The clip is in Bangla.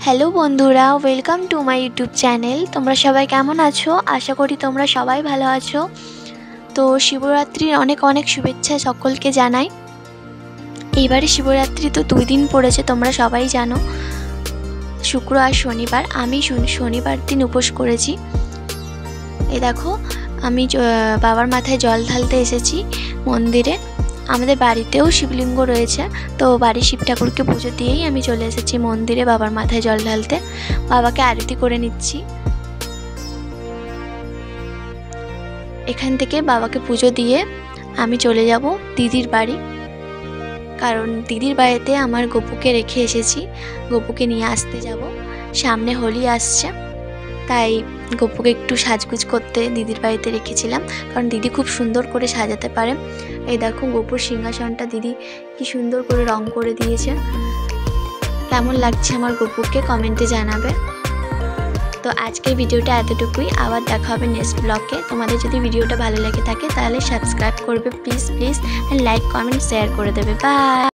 হ্যালো বন্ধুরা, welcome to my YouTube channel. তোমরা সবাই কেমন আছো? আশা করি তোমরা সবাই ভালো আছো। তো শিবরাত্রির অনেক অনেক শুভেচ্ছা সকলকে জানাই। এইবারে শিবরাত্রি তো 2 দিন পড়েছে, তোমরা সবাই জানো, শুক্র আর শনিবার। আমি শনিবার দিন উপোস করেছি। এই দেখো, আমি বাবার মাথায় জল ঢালতে এসেছি মন্দিরে। আমাদের বাড়িতেও শিবলিঙ্গ রয়েছে, তো বাড়ির শিব ঠাকুরকে পুজো দিয়েই আমি চলে এসেছি মন্দিরে বাবার মাথায় জল ঢালতে। বাবাকে আরতি করে নিচ্ছি। এখান থেকে বাবাকে পুজো দিয়ে আমি চলে যাব দিদির বাড়ি, কারণ দিদির বাড়িতে আমার গপুকে রেখে এসেছি। গপুকে নিয়ে আসতে যাব, সামনে হোলি আসছে, তাই গপুকে একটু সাজগুজ করতে দিদির বাড়িতে রেখেছিলাম, কারণ দিদি খুব সুন্দর করে সাজাতে পারে। এই দেখো, গপুর সিংহাসনটা দিদি কি সুন্দর করে রং করে দিয়েছে। কেমন লাগছে আমার গপুকে কমেন্টে জানাবে। তো আজকের ভিডিওটা এতটুকুই, আবার দেখা হবে নেক্সট ব্লগে। তোমাদের যদি ভিডিওটা ভালো লেগে থাকে তাহলে সাবস্ক্রাইব করবে please please, like comment share করে দেবে। বাই।